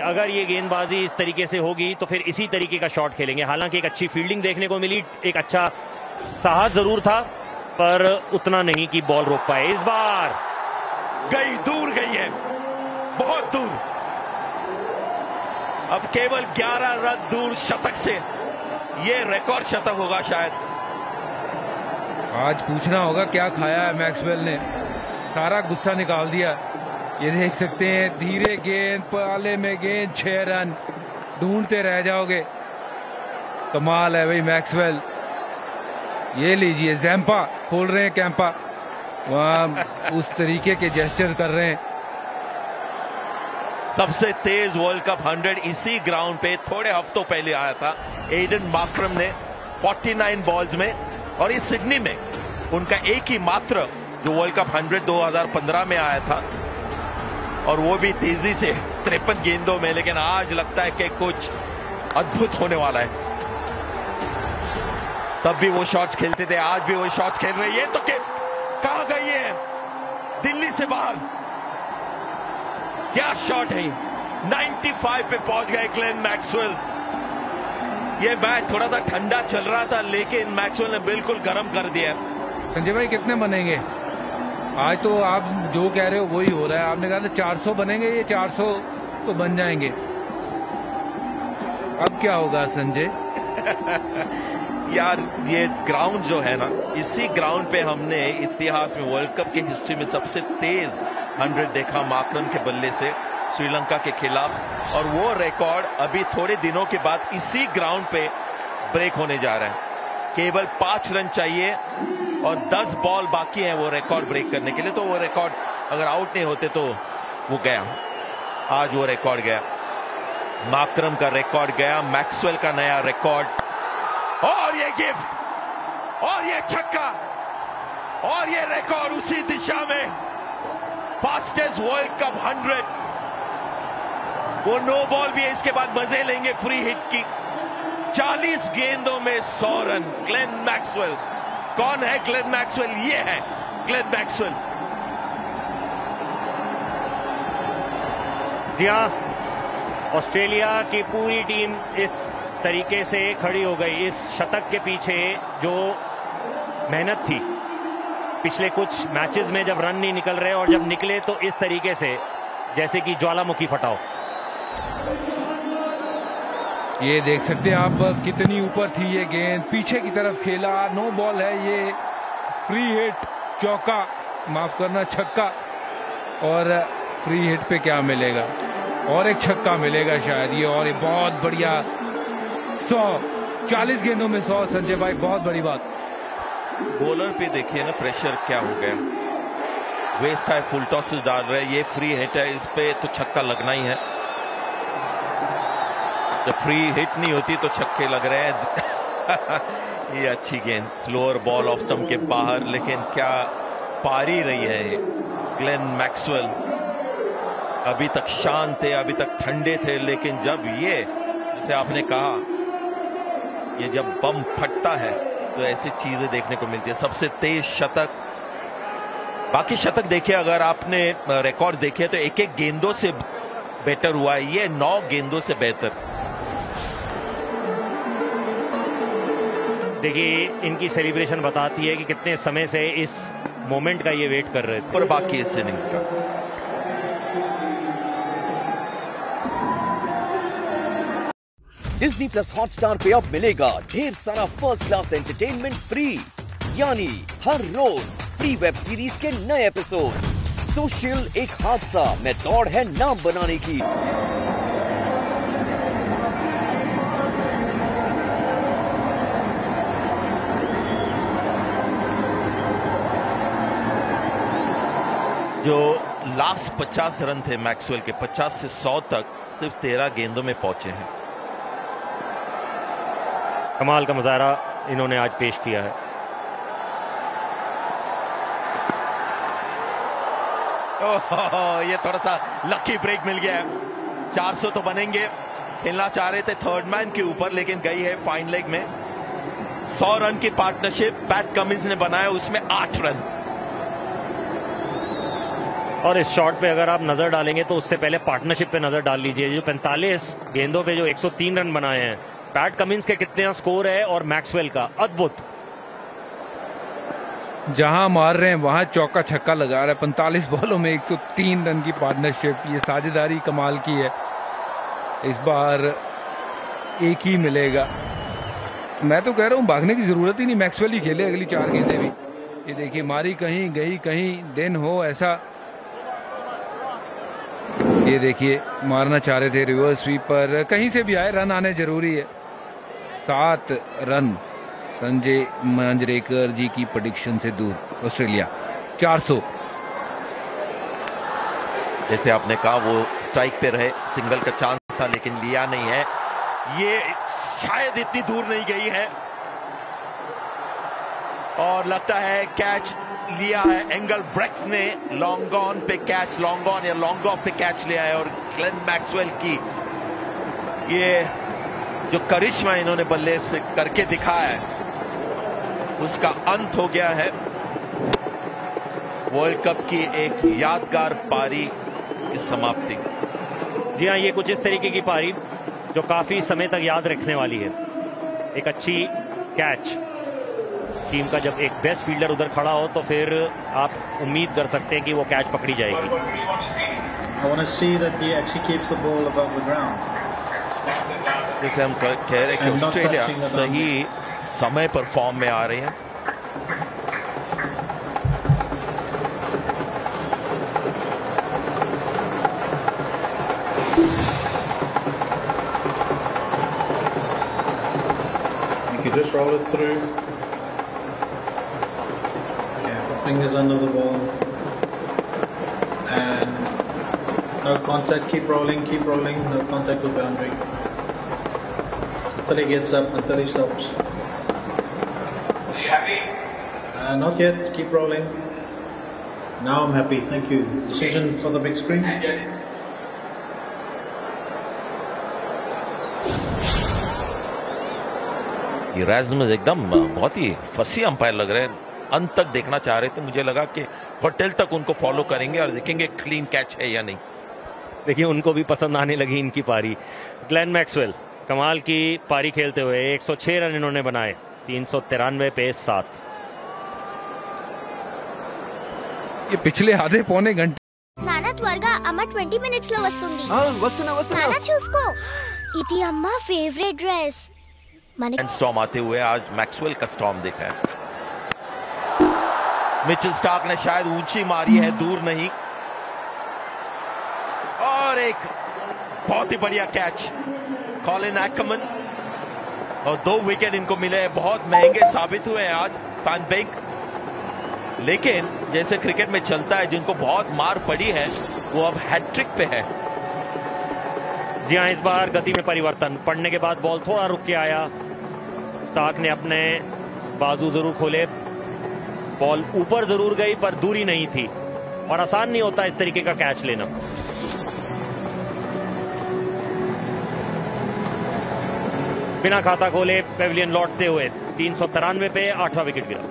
अगर ये गेंदबाजी इस तरीके से होगी तो फिर इसी तरीके का शॉट खेलेंगे। हालांकि एक अच्छी फील्डिंग देखने को मिली, एक अच्छा साहस जरूर था, पर उतना नहीं कि बॉल रोक पाए। इस बार गई, दूर गई है, बहुत दूर। अब केवल 11 रन दूर शतक से ये रिकॉर्ड शतक होगा शायद। आज पूछना होगा क्या खाया है मैक्सवेल ने, सारा गुस्सा निकाल दिया। ये देख सकते हैं, धीरे गेंद, पाले में गेंद, 6 रन, ढूंढते रह जाओगे। कमाल है भाई मैक्सवेल। ये लीजिए, जैम्पा खोल रहे हैं कैंपा, वहां उस तरीके के जेस्चर कर रहे हैं। सबसे तेज वर्ल्ड कप 100 इसी ग्राउंड पे थोड़े हफ्तों पहले आया था एडन मार्करम ने 49 बॉल्स में, और इस सिडनी में उनका एक ही मात्र जो वर्ल्ड कप 100 2015 में आया था, और वो भी तेजी से 53 गेंदों में। लेकिन आज लगता है कि कुछ अद्भुत होने वाला है। तब भी वो शॉट्स खेलते थे, आज भी वो शॉट्स खेल रहे हैं। तो कहां गई है, दिल्ली से बाहर। क्या शॉट है, 95 पे पहुंच गए ग्लेन मैक्सवेल। ये मैच थोड़ा सा ठंडा चल रहा था, लेकिन मैक्सवेल ने बिल्कुल गर्म कर दिया। संजय भाई कितने बनेंगे आज? तो आप जो कह रहे हो वही हो रहा है। आपने कहा था 400 बनेंगे, ये 400 तो बन जाएंगे। अब क्या होगा संजय? यार ये ग्राउंड जो है ना, इसी ग्राउंड पे हमने इतिहास में वर्ल्ड कप की हिस्ट्री में सबसे तेज 100 देखा मार्करम के बल्ले से श्रीलंका के खिलाफ, और वो रिकॉर्ड अभी थोड़े दिनों के बाद इसी ग्राउंड पे ब्रेक होने जा रहा है। केवल 5 रन चाहिए और 10 बॉल बाकी हैं वो रिकॉर्ड ब्रेक करने के लिए। तो वो रिकॉर्ड अगर आउट नहीं होते तो वो गया। आज वो रिकॉर्ड गया, मार्करम का रिकॉर्ड गया, मैक्सवेल का नया रिकॉर्ड, और ये गिफ्ट, और ये छक्का, और ये रिकॉर्ड उसी दिशा में। Fastest world cup 100। वो नो बॉल भी है, इसके बाद मजे लेंगे फ्री हिट की। 40 गेंदों में 100 रन, ग्लेन मैक्सवेल। कौन है ग्लेन मैक्सवेल? ये है ग्लेन मैक्सवेल। जी हाँ, ऑस्ट्रेलिया की पूरी टीम इस तरीके से खड़ी हो गई। इस शतक के पीछे जो मेहनत थी पिछले कुछ मैचेस में, जब रन नहीं निकल रहे और जब निकले तो इस तरीके से जैसे कि ज्वालामुखी फटाओ। ये देख सकते हैं आप कितनी ऊपर थी ये गेंद, पीछे की तरफ खेला, नो बॉल है, ये फ्री हिट, चौका, माफ करना छक्का, और फ्री हिट पे क्या मिलेगा? और एक छक्का मिलेगा शायद ये, और ये बहुत बढ़िया 100, 40 गेंदों में 100 संजय भाई, बहुत बड़ी बात। बॉलर पे देखिए ना प्रेशर क्या हो गया, वेस्ट है, फुल टॉस डाल रहे हैं, ये फ्री हिट है, इस पे तो छक्का लगना ही है। जब फ्री हिट नहीं होती तो छक्के लग रहे हैं। ये अच्छी गेंद, स्लोअर बॉल ऑफ स्टंप के बाहर, लेकिन क्या पारी रही है ये ग्लेन मैक्सवेल। अभी तक शांत थे, अभी तक ठंडे थे, लेकिन जब ये, जैसे आपने कहा, ये जब बम फटता है तो ऐसी चीजें देखने को मिलती है। सबसे तेज शतक, बाकी शतक देखिए, अगर आपने रिकॉर्ड देखे तो एक एक गेंदों से बेहतर हुआ है, ये 9 गेंदों से बेहतर। देखिए इनकी सेलिब्रेशन बताती है कि कितने समय से इस मोमेंट का ये वेट कर रहे थे। और बाकी इस इनिंग्स का डिज्नी प्लस हॉटस्टार पे अब मिलेगा ढेर सारा फर्स्ट क्लास एंटरटेनमेंट फ्री, यानी हर रोज फ्री वेब सीरीज के नए एपिसोड। सोशल एक हादसा में दौड़ है नाम बनाने की। जो लास्ट 50 रन थे मैक्सवेल के, 50 से 100 तक सिर्फ 13 गेंदों में पहुंचे हैं। कमाल का मुजाहरा इन्होंने आज पेश किया है। ये थोड़ा सा लकी ब्रेक मिल गया है। 400 तो बनेंगे, खेलना चाह रहे थे थर्ड मैन के ऊपर, लेकिन गई है फाइन लेग में। 100 रन की पार्टनरशिप पैट कमिंस ने बनाया, उसमें 8 रन। और इस शॉट पे अगर आप नजर डालेंगे तो उससे पहले पार्टनरशिप पे नजर डाल लीजिए। जो 45 गेंदों पे जो 103 रन बनाए हैं, पैट कमिंस के कितना स्कोर है और मैक्सवेल का अद्भुत। जहां मार रहे हैं वहां चौका छक्का लगा रहा है। 45 बॉलों में 103 रन की पार्टनरशिप, ये साझेदारी कमाल की है। इस बार एक ही मिलेगा। मैं तो कह रहा हूं भागने की जरूरत ही नहीं, मैक्सवेल ही खेले अगली 4 गेंदें भी। ये देखिए, मारी कहीं गई कहीं, दिन हो ऐसा। ये देखिए, मारना चाह रहे थे रिवर्स स्वीप पर, कहीं से भी आए रन आने जरूरी है। 7 रन संजय मांजरेकर जी की प्रेडिक्शन से दूर ऑस्ट्रेलिया। 400। जैसे आपने कहा वो स्ट्राइक पे रहे, सिंगल का चांस था लेकिन लिया नहीं है। ये शायद इतनी दूर नहीं गई है और लगता है कैच लिया है। एंगल ब्रेक ने लॉन्ग ऑन पे कैच, लॉन्ग ऑन या लॉन्ग ऑफ पे कैच लिया है। और ग्लेन मैक्सवेल की ये जो करिश्मा इन्होंने बल्ले से करके दिखाया है, उसका अंत हो गया है। वर्ल्ड कप की एक यादगार पारी की समाप्ति। जी हाँ, ये कुछ इस तरीके की पारी जो काफी समय तक याद रखने वाली है। एक अच्छी कैच टीम का, जब एक बेस्ट फील्डर उधर खड़ा हो तो फिर आप उम्मीद कर सकते हैं कि वो कैच पकड़ी जाएगी। जैसे हम कह रहे हैं कि ऑस्ट्रेलिया सही समय पर फॉर्म में आ रही है। Just roll it through. Careful fingers under the ball. And no contact, keep rolling, no contact with boundary. Until he gets up, until he stops. Are you happy? Not yet, keep rolling. Now I'm happy, thank you. Decision for the big screen. ये राजमज एकदम बहुत ही फसी umpire लग रहे हैं। अंत तक देखना चाह रहे थे, मुझे लगा कि होटल तक उनको फॉलो करेंगे और देखेंगे क्लीन कैच है या नहीं। देखिए, उनको भी पसंद आने लगी इनकी पारी। ग्लेन मैक्सवेल कमाल की पारी खेलते हुए 106 रन इन्होंने बनाए, 393 पे 7। ये पिछले आधे पौने घंटे నానా త్వరగా అమ్మ 20 మినిట్స్ లో వస్తుంది. వస్తున్నా నానా చూసుకో, ఇది అమ్మ ఫేవరెట్ డ్రెస్. स्टॉर्म आते हुए आज मैक्सवेल का स्टॉर्म देखा है। मिचेल स्टार्क ने शायद ऊंची मारी है, दूर नहीं। और एक बहुत ही बढ़िया कैच कॉलिन एक्मन, और 2 विकेट इनको मिले, बहुत महंगे साबित हुए हैं आज फैन बेक। लेकिन जैसे क्रिकेट में चलता है, जिनको बहुत मार पड़ी है वो अब हैट्रिक पे है। जी हाँ, इस बार गति में परिवर्तन पड़ने के बाद बॉल थोड़ा रुक के आया। स्टार्क ने अपने बाजू जरूर खोले, बॉल ऊपर जरूर गई पर दूरी नहीं थी, और आसान नहीं होता इस तरीके का कैच लेना। बिना खाता खोले पेविलियन लौटते हुए 393 पे 8वां विकेट गिरा।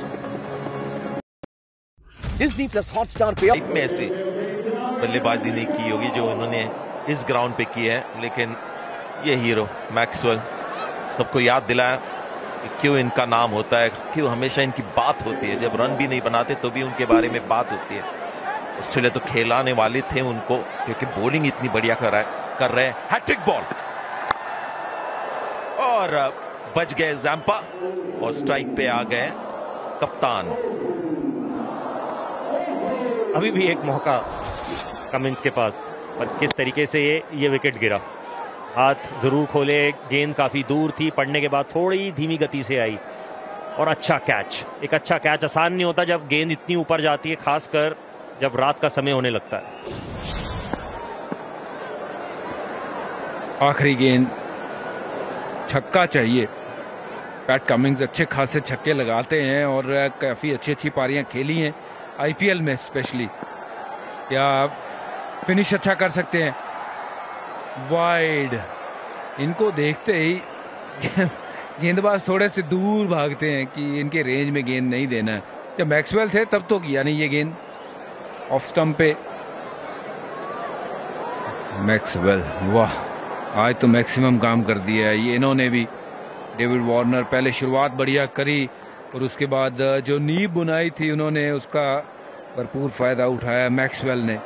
डिज्नी प्लस हॉटस्टार पे में ऐसी बल्लेबाजी नहीं की होगी जो उन्होंने इस ग्राउंड पे की है, लेकिन ये हीरो मैक्सवेल सबको याद दिलाया कि क्यों इनका नाम होता है, क्यों हमेशा इनकी बात होती है। जब रन भी नहीं बनाते तो भी उनके बारे में बात होती है। ऑस्ट्रेलिया तो खिलाने वाले थे उनको, क्योंकि बॉलिंग इतनी बढ़िया कर रहे हैं। हैट्रिक बॉल और बच गए जैम्पा और स्ट्राइक पे आ गए कप्तान। अभी भी एक मौका कमिंस के पास, पर किस तरीके से ये विकेट गिरा। हाथ जरूर खोले, गेंद काफी दूर थी, पड़ने के बाद थोड़ी धीमी गति से आई, और अच्छा कैच। एक अच्छा कैच आसान नहीं होता जब गेंद इतनी ऊपर जाती है, खासकर जब रात का समय होने लगता है। आखिरी गेंद छक्का चाहिए। पैट कमिंस अच्छे खासे छक्के लगाते हैं और काफी अच्छी पारियां खेली हैं आईपीएल में स्पेशली। या फिनिश अच्छा कर सकते हैं। वाइड, इनको देखते ही गेंदबाज थोड़े से दूर भागते हैं कि इनके रेंज में गेंद नहीं देना है। जब मैक्सवेल थे तब तो किया नहीं ये गेंद, ऑफ स्टंप पे मैक्सवेल, वाह, आज तो मैक्सिमम काम कर दिया है ये इन्होंने भी। डेविड वार्नर पहले शुरुआत बढ़िया करी और उसके बाद जो नींव बुनाई थी उन्होंने उसका भरपूर फायदा उठाया मैक्सवेल ने।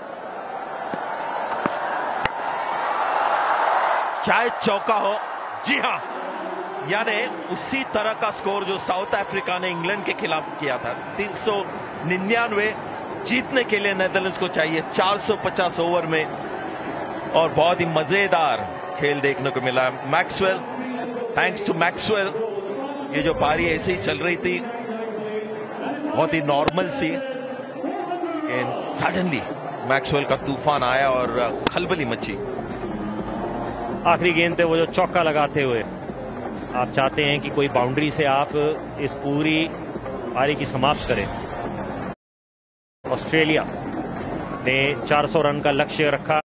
चाहे चौका हो, जी हाँ, यानी उसी तरह का स्कोर जो साउथ अफ्रीका ने इंग्लैंड के खिलाफ किया था। 399 जीतने के लिए नेदरलैंड्स को चाहिए 450 ओवर में, और बहुत ही मजेदार खेल देखने को मिला। मैक्सवेल, थैंक्स टू मैक्सवेल, ये जो पारी ऐसे ही चल रही थी बहुत ही नॉर्मल सी, एंड सडनली मैक्सवेल का तूफान आया और खलबली मची। आखिरी गेंद पे वो जो चौका लगाते हुए आप चाहते हैं कि कोई बाउंड्री से आप इस पूरी पारी की समाप्त करें। ऑस्ट्रेलिया ने 400 रन का लक्ष्य रखा।